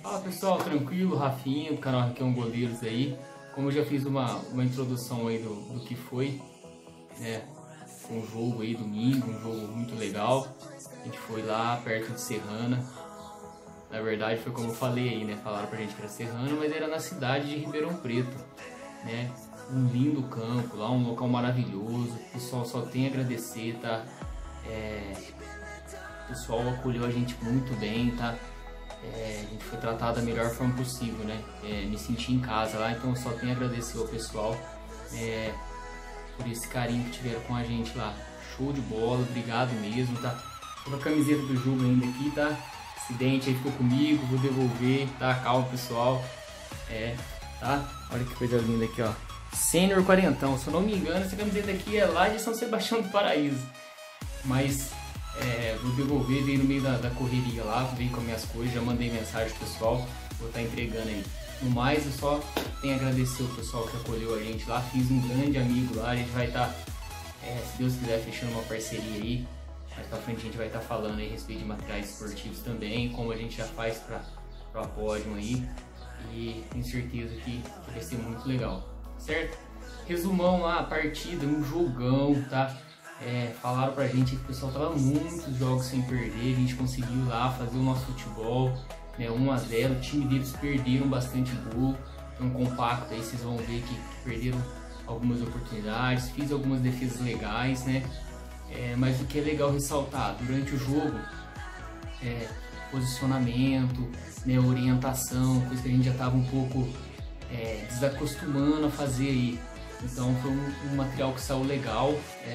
Fala pessoal, tranquilo, Rafinha, do canal Raquel Goleiros aí. Como eu já fiz uma introdução aí do que foi, né, um jogo aí domingo, um jogo muito legal. A gente foi lá perto de Serrana. Na verdade foi como eu falei aí, né, falaram pra gente que era Serrana, mas era na cidade de Ribeirão Preto, né. Um lindo campo lá, um local maravilhoso. O pessoal só tem a agradecer, tá? O pessoal acolheu a gente muito bem, tá? A gente foi tratado da melhor forma possível, né? Me senti em casa lá, então eu só tenho a agradecer ao pessoal por esse carinho que tiveram com a gente lá. Show de bola, obrigado mesmo, tá? Tô com a camiseta do jogo ainda aqui, tá? Acidente aí ficou comigo, vou devolver, tá? Calma, pessoal. Tá? Olha que coisa linda aqui, ó. Sênior Quarentão, se eu não me engano, essa camiseta aqui é lá de São Sebastião do Paraíso. Mas vou devolver, veio no meio da correria lá, veio com as minhas coisas, já mandei mensagem pro pessoal, vou estar entregando aí. No mais, eu só tenho a agradecer o pessoal que acolheu a gente lá, fiz um grande amigo lá, a gente vai estar, se Deus quiser, fechando uma parceria aí. Mais pra frente a gente vai estar falando aí a respeito de materiais esportivos também, como a gente já faz para o pódio aí, e tenho certeza que vai ser muito legal, certo? Resumão lá, a partida, um jogão, tá? Falaram pra gente que o pessoal tava muitos jogos sem perder, a gente conseguiu lá fazer o nosso futebol, né, 1 a 0, o time deles perderam bastante gol, então compacto aí vocês vão ver que perderam algumas oportunidades, fiz algumas defesas legais, né, mas o que é legal ressaltar, durante o jogo, posicionamento, né, orientação, coisa que a gente já tava um pouco desacostumando a fazer aí, então foi um material que saiu legal.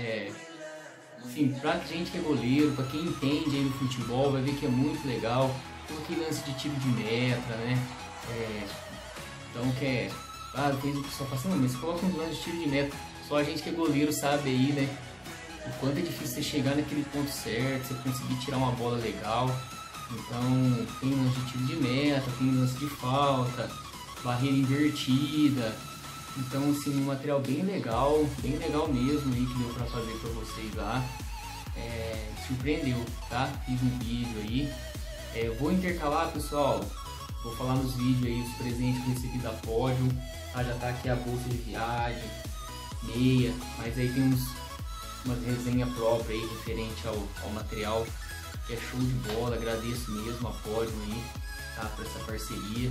Enfim, pra gente que é goleiro, pra quem entende aí do futebol, vai ver que é muito legal. Coloquei lance de tiro de meta, né? Então fez o pessoal passando, mas coloca um lance de tiro de meta. Só a gente que é goleiro sabe aí, né? O quanto é difícil você chegar naquele ponto certo, você conseguir tirar uma bola legal. Então tem lance de tiro de meta, tem lance de falta, barreira invertida. Então, assim, um material bem legal mesmo aí que deu pra fazer pra vocês lá. Surpreendeu, tá? Fiz um vídeo aí. Eu vou intercalar, pessoal. Vou falar nos vídeos aí os presentes que eu recebi da Pódio. Tá? Já tá aqui a bolsa de viagem, meia, mas aí tem uma resenha própria aí referente ao material, que é show de bola. Agradeço mesmo a Pódio aí, tá? Por essa parceria.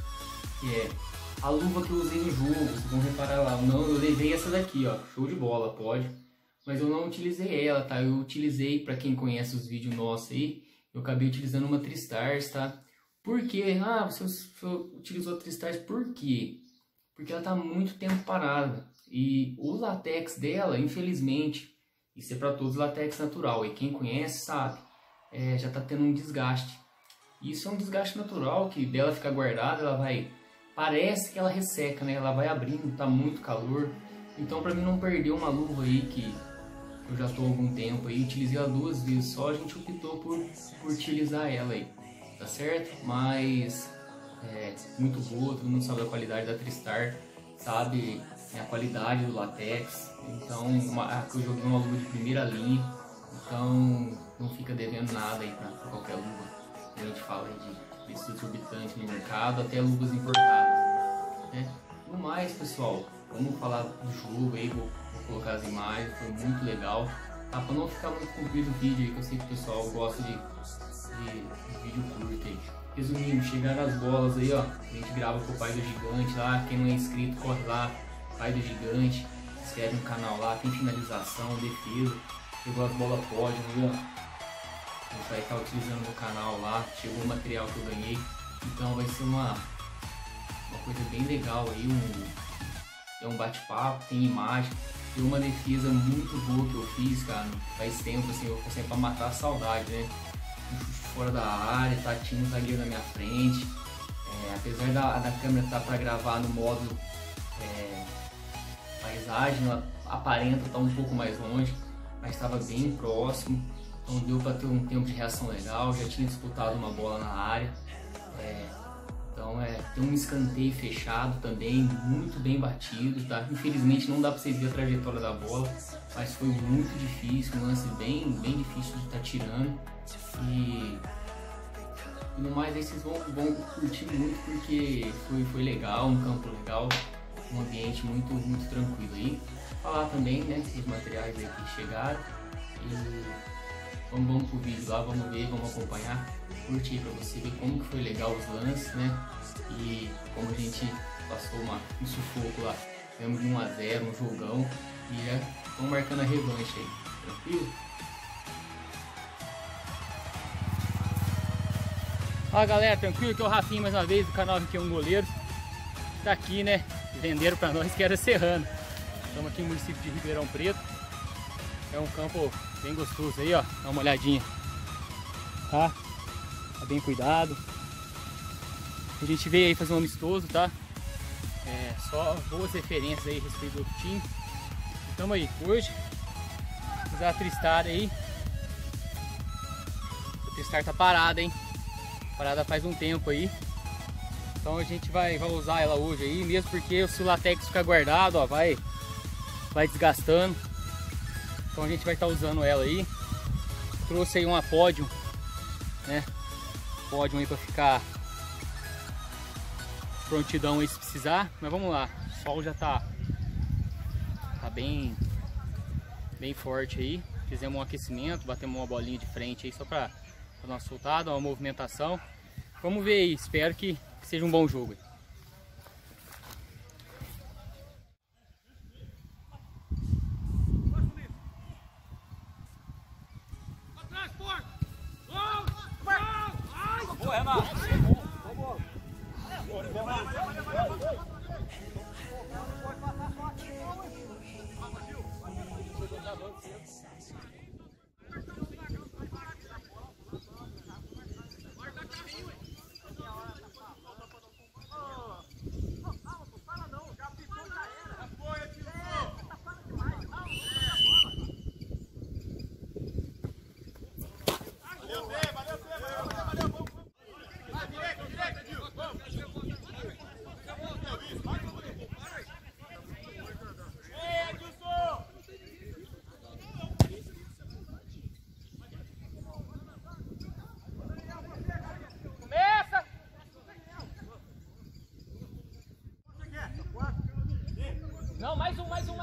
A luva que eu usei no jogo, vocês vão reparar lá, eu levei essa daqui, ó, show de bola, pode, mas eu não utilizei ela, tá? Eu utilizei, pra quem conhece os vídeos nossos aí, eu acabei utilizando uma Tristars, tá? Por quê? Você utilizou a Tristars por quê? Porque ela tá muito tempo parada, e o latex dela, infelizmente, isso é pra todos latex natural, e quem conhece sabe, já tá tendo um desgaste. Isso é um desgaste natural, que dela ficar guardada, ela vai... Parece que ela resseca, né? Ela vai abrindo, tá muito calor. Então, pra mim não perder uma luva aí que eu já tô há algum tempo aí, utilizei ela 2 vezes só, a gente optou por utilizar ela aí, tá certo? Mas muito boa, todo mundo sabe a qualidade da Tristar, sabe a qualidade do latex. Então, eu joguei uma luva de primeira linha, então não fica devendo nada aí pra qualquer luva. A gente fala aí de exorbitante no mercado, até luvas importadas, né? No mais, pessoal, vamos falar do jogo aí, vou colocar as imagens, foi muito legal, tá? Pra não ficar muito comprido o vídeo aí, que eu sei que o pessoal gosta de vídeo curto aí. Resumindo, chegaram as bolas aí, ó, a gente grava com o Pai do Gigante lá, quem não é inscrito, corre lá, Pai do Gigante, se inscreve no canal lá, tem finalização, defesa, chegou as bolas pódio, viu? A gente vai estar utilizando no canal lá, chegou o material que eu ganhei, então vai ser uma coisa bem legal aí, um bate-papo, tem imagem, tem uma defesa muito boa que eu fiz, cara, faz tempo assim, eu consegui pra matar a saudade, né, um chute fora da área, tá, tinha um zagueiro na minha frente, apesar da câmera estar para gravar no modo paisagem, ela aparenta estar um pouco mais longe, mas estava bem próximo. Então deu para ter um tempo de reação legal, já tinha disputado uma bola na área. Então tem um escanteio fechado também, muito bem batido, tá? Infelizmente não dá para vocês ver a trajetória da bola, mas foi muito difícil, um lance bem difícil de estar tirando. E E no mais aí vocês vão curtir muito porque foi legal, um campo legal, um ambiente muito tranquilo aí. Falar também, né, os materiais aí que chegaram e vamos pro vídeo lá, vamos ver, vamos acompanhar, curtir pra você ver como que foi legal os lances, né, e como a gente passou um sufoco lá, ganhamos de 1 a 0, um jogão e já vamos marcando a revanche aí, tranquilo? Ó galera, tranquilo, que é o Rafinha mais uma vez do canal Requião Goleiros. Tá aqui, né? Venderam pra nós que era Serrano. Estamos aqui no município de Ribeirão Preto. É um campo bem gostoso aí, ó. Dá uma olhadinha. Tá? Tá bem cuidado. A gente veio aí fazer um amistoso, tá? Só boas referências aí a respeito do outro time. Tamo aí, hoje. Fazer uma tristada aí. A tristar tá parada, hein? Parada faz um tempo aí. Então a gente vai usar ela hoje aí, mesmo porque se o latex ficar guardado, ó, vai desgastando. Então a gente vai estar usando ela aí. Trouxe aí uma pódio, né? Pódio aí para ficar prontidão aí se precisar. Mas vamos lá, o sol já tá bem forte aí. Fizemos um aquecimento, batemos uma bolinha de frente aí só para dar uma soltada, uma movimentação. Vamos ver aí, espero que seja um bom jogo. Boa, Renato! Não, mais um. Mais um,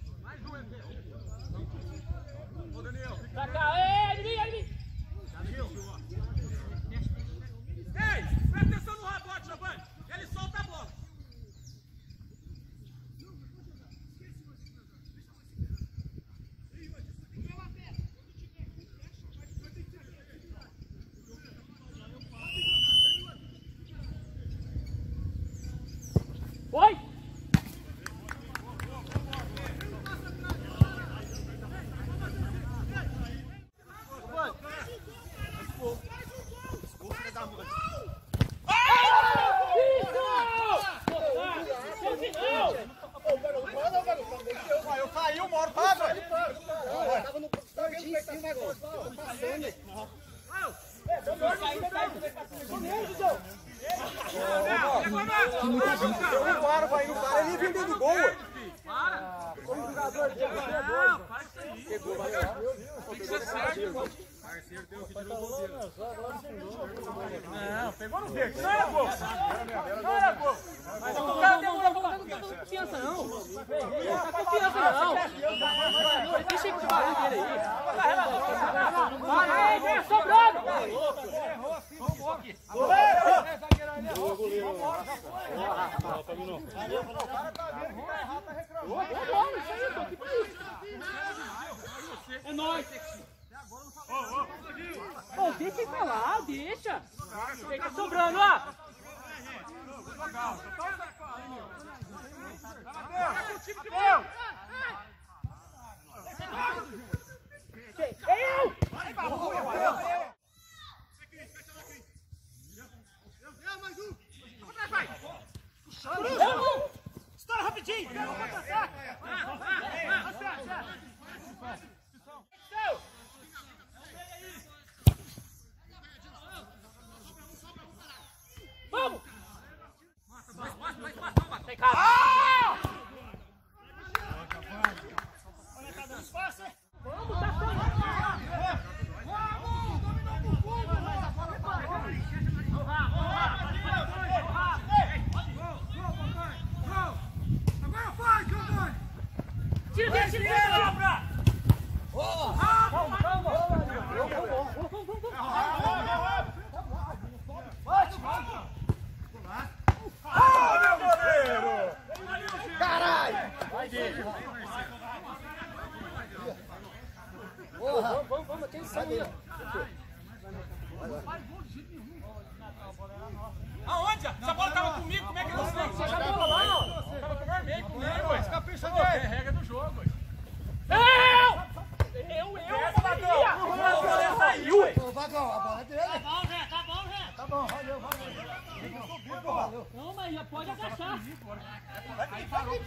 ô Daniel. Pra cá, Edmir. Ei, presta atenção no rebote, Giovanni. Ele solta a bola. Foi! Eu caí uma hora para, velho. Tava no cantinho aqui o negócio. Tô passando. Eu paro pra ir no cara, ele viu dentro do gol, ué. Para! Como jogador de Não, para isso aí. pegou, valeu. Tem que ser certo. Parceiro tem o que tirou o gol dele. Não, pegou no verde. Não era gol. Não era gol. Mas o cara demorou pra não tá confiança, não. Não tá confiança, não. Deixa esse barulho dele aí. Vai aí, vem sobrando. Errou, vamos aqui. Goleiro. Não, pra mim não. O cara tá vendo que errado, tá reclamando. Isso aí, tô aqui pra isso. É nóis. Ô, deixa ele falar, deixa. Fica sobrando, ó. Estoura rapidinho. Vamos! Tem casa! Olha, tá dando espaço, hein? Vamos, tá Aonde? Essa bola tava comigo, como é que eu não sei? Você já bola lá, ó. Tava com o vermelho comigo, ué. Capricha dele. É regra do jogo, ué. Eu a bola saiu, ué. Ô, Vagão, a bola é dele. Tá bom, Zé. Tá bom, valeu. Valeu. Não, mas já pode agachar. Aí parou.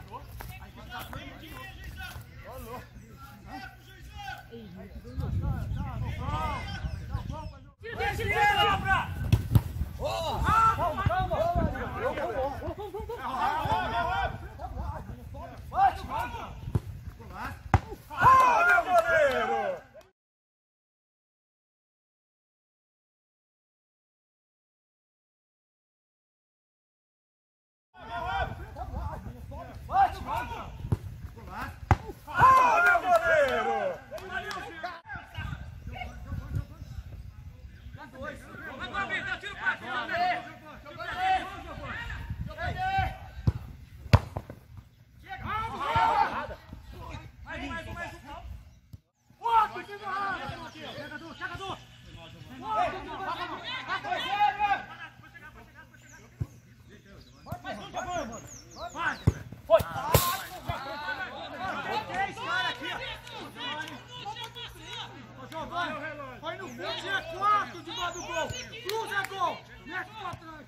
Vai no fundo, é 4 de baixo do gol. Cruza é gol. Mete pra trás.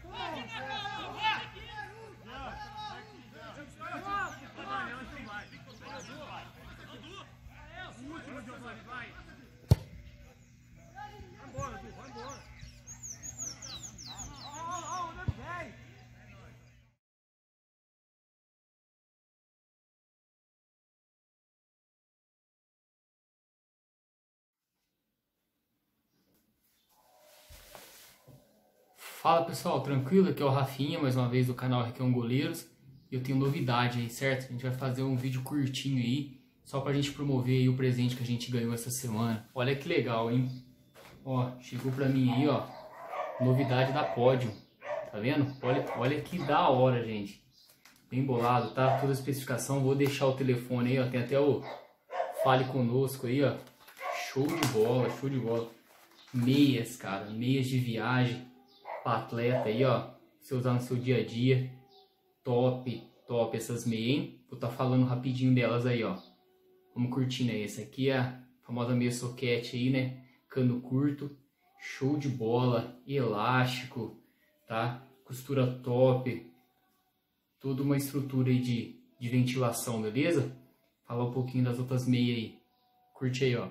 Fala pessoal, tranquilo? Aqui é o Rafinha, mais uma vez do canal Requião Goleiros. E eu tenho novidade aí, certo? A gente vai fazer um vídeo curtinho aí, só pra gente promover aí o presente que a gente ganhou essa semana. Olha que legal, hein? Ó, chegou pra mim aí, ó, novidade da Pódio. Tá vendo? Olha que da hora, gente. Bem bolado, tá? Toda a especificação, vou deixar o telefone aí, ó. Tem até o Fale Conosco aí, ó. Show de bola, show de bola. Meias, cara, meias de viagem para atleta aí, ó, você usar no seu dia a dia. Top essas meias, hein? Vou estar falando rapidinho delas aí, ó. Vamos curtindo aí. Essa aqui é a famosa meia soquete aí, né? Cano curto, show de bola, elástico, tá? Costura top, toda uma estrutura aí de ventilação, beleza? Falar um pouquinho das outras meias aí. Curte aí, ó.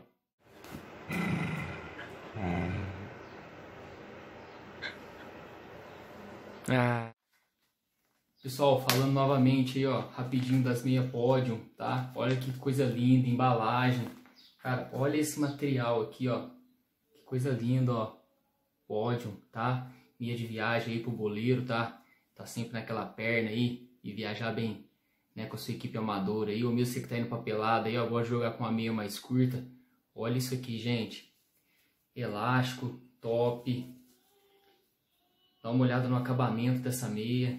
Pessoal, falando novamente aí, ó, rapidinho das meia Pódio, tá? Olha que coisa linda, embalagem. Cara, olha esse material aqui, ó. Que coisa linda, ó. Pódio, tá? Meia de viagem aí pro boleiro, tá? Tá sempre naquela perna aí e viajar bem, né, com a sua equipe amadora aí. Ou mesmo você que tá indo pra pelada aí, ó, gosta de jogar com uma meia mais curta. Olha isso aqui, gente. Elástico, top. Dá uma olhada no acabamento dessa meia.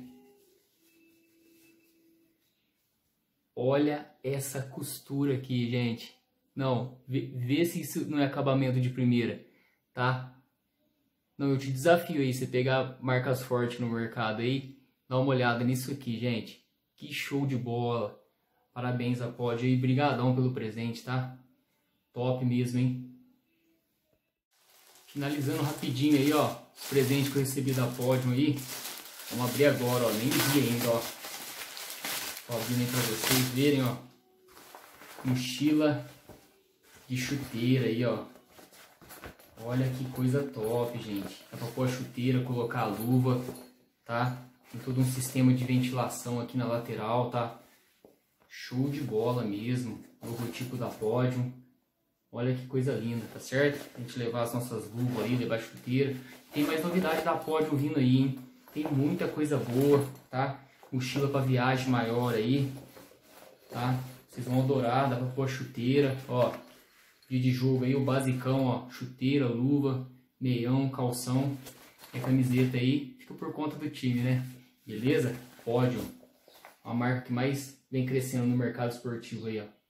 Olha essa costura aqui, gente. Não, vê se isso não é acabamento de primeira, tá? Não, eu te desafio aí, você pegar marcas fortes no mercado aí, dá uma olhada nisso aqui, gente. Que show de bola. Parabéns a Pódio aí, brigadão pelo presente, tá? Top mesmo, hein? Finalizando rapidinho aí, ó, os presentes que eu recebi da Pódio aí. Vamos abrir agora, ó, nem vi ainda, ó. Ó, abrindo aí pra vocês verem, ó. Mochila de chuteira aí, ó. Olha que coisa top, gente. Dá pra pôr a chuteira, colocar a luva, tá? Tem todo um sistema de ventilação aqui na lateral, tá? Show de bola mesmo. Logotipo da Pódio. Olha que coisa linda, tá certo? A gente levar as nossas luvas aí, levar a chuteira. Tem mais novidade da Pódio vindo aí, hein? Tem muita coisa boa, tá? Mochila para viagem maior aí, tá? Vocês vão adorar, dá pra pôr a chuteira, ó. Dia de jogo aí, o basicão, ó. Chuteira, luva, meião, calção e a camiseta aí. Fica por conta do time, né? Beleza? Pódio. Uma marca que mais vem crescendo no mercado esportivo aí, ó.